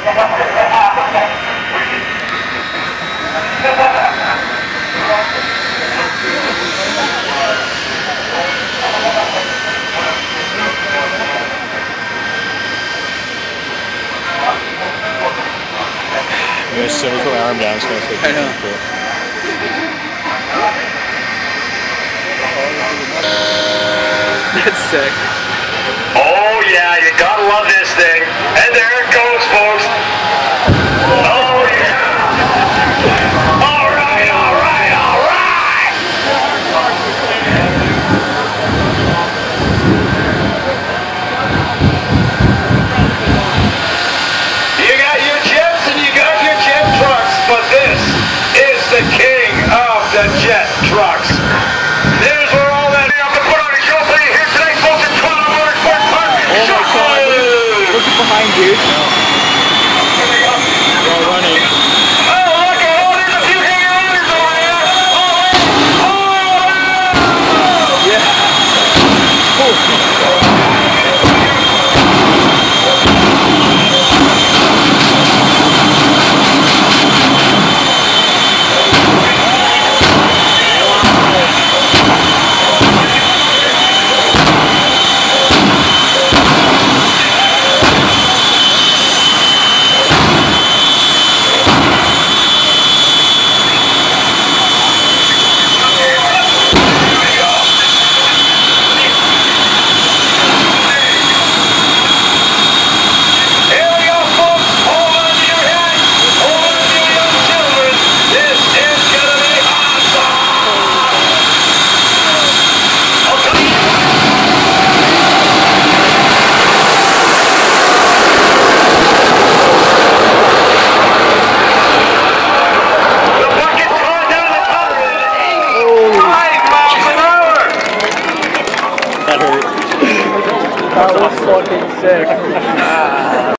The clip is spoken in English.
As soon as my arm down, it's going to take me cool. That's sick. Oh yeah, you gotta love this thing. And there it goes, folks. Oh yeah. All right, all right, all right. You got your jets and you got your jet trucks, but this is the king of the jet trucks. There's where all that up to put on a show for you here today, folks, at Toronto Motorsport Park. Look behind you. We're all running. Oh, look at all there's a few hangers over there. Oh, Yeah. That hurt. That was fucking sick.